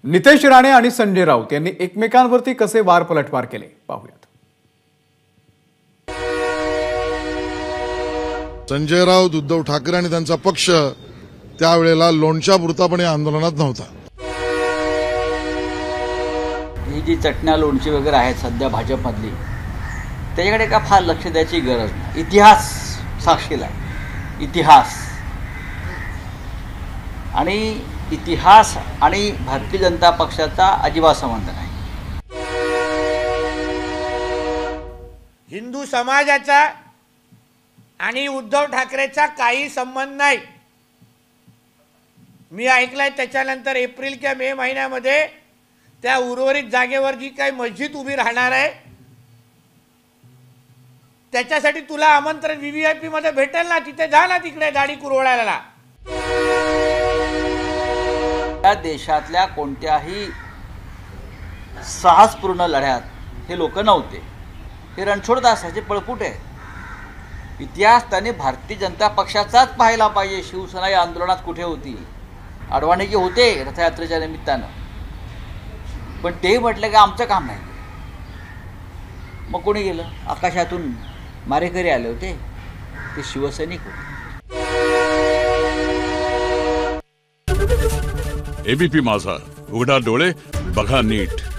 नितेश राणे आणि संजय राऊत यांनी एकमेकांवरती कसे वार पलटवार केले पाहूयात। संजय राऊत, उद्धव ठाकरे आणि त्यांचा पक्ष त्यावेळेला लोणच्यापुरतापणे आंदोलनात नव्हता। ही जी चटण्या लोणची वगैरे आहेत सध्या भाजपमधली, त्याच्याकडे का फार लक्ष द्यायची गरज नाही। इतिहास साक्षीला आहे, इतिहास आणि भारतीय जनता पक्षाचा अजिबात संबंध नाही। हिंदू समाजाचा आणि उद्धव ठाकरेचा काही संबंध नाही। मी ऐकलंय त्याच्यानंतर एप्रिल किंवा मे महिन्यामध्ये त्या उर्वरित जागेवर जी काही मस्जिद उभी राहणार आहे त्याच्यासाठी तुला आमंत्रण व्हीव्हीआयपी मध्ये भेटेल ना, तिथे जा ना, तिकडे दाढी कुरवडायला। या देशातल्या कोणत्याही साहसपूर्ण लढ्यात हे लोक नव्हते, हे रणछोडदासाचे पळपुट आहे। इतिहास त्याने भारतीय जनता पक्षाचाच पाहायला पाहिजे। शिवसेना या आंदोलनात कुठे होती? अडवाणीजी होते रथयात्रेच्या निमित्तानं, पण ते म्हटलं की आमचं काम नाही। मग कोणी गेलं? आकाशातून मारेकरी आले होते, ते शिवसैनिक होते। एबीपी माझा, उघडा डोळे बघा नीट।